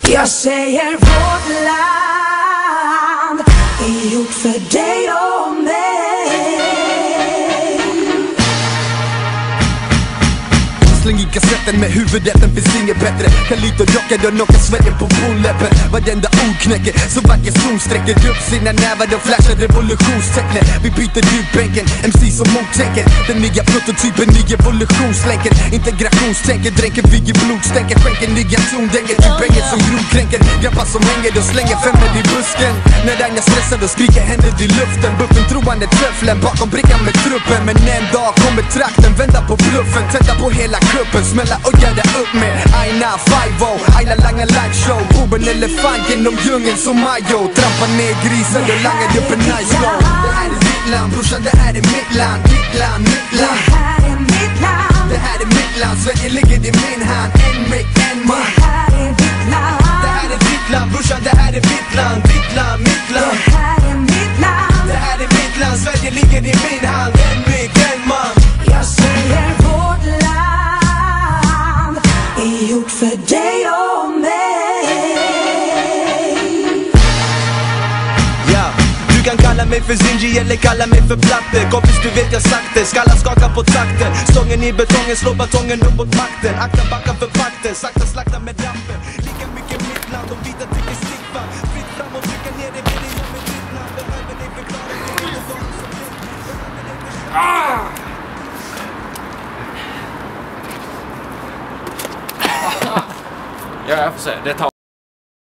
Jag säger vårt land är gjort för dig och mig. Släng i kassetten med huvudet, den finns inget bättre. Kan lite rocka och knocka svetten på bolläppen. Varenda ord knäcker, så vacker zon sträcker upp sina nävar och flashar revolutionstecknen. Vi byter ut bänken, MC som mottecken. Den nya prototypen, ny evolutionslänken. Integrationstänken, dränker vi i blodstänker. Skänker nya tondänker, typ enget som grovkränker. Grabbar som hänger och slänger femmer i busken. När Ragnar stressar och skriker händer i luften. Buffen troande tröfflen bakom brickan med truppen. Men en dag kommer trakten vända på bluffen. Tända på hela kuppen, smälla och gärda upp med Aina 5-0, Aina langa liveshow. Boben elefant genom djungeln som Majo. Trampa ner grisen och langar upp en nice flow. Det här är ditt land brorsan, det här är mitt land. Ditt land, mitt land. Det här är mitt land. Det här är mitt land, Sverige ligger i min hand. En mick, en man. Det här är ditt land. Det här är ditt land brorsan, det här är mitt land. Ditt land, mitt land. Det här är mitt land. Det här är mitt land, Sverige ligger i min hand. En mick, en man. Jag säger vårt land är gjort för dig och mig. Ja, du kan kalla mig för Zinji eller kalla mig för Platte. Kompis du vet jag sagt det, skallar skakar på takten. Stången i betongen, slår batongen upp mot makten. Akta backa för pakten, sakta slakta med rappen. Lika mycket mitt land, de vita tycker sticka. Fritt fram och trycka ner det, vill jag med ditt land. Behöver dig förklara det. Ja, jag får se. Det tar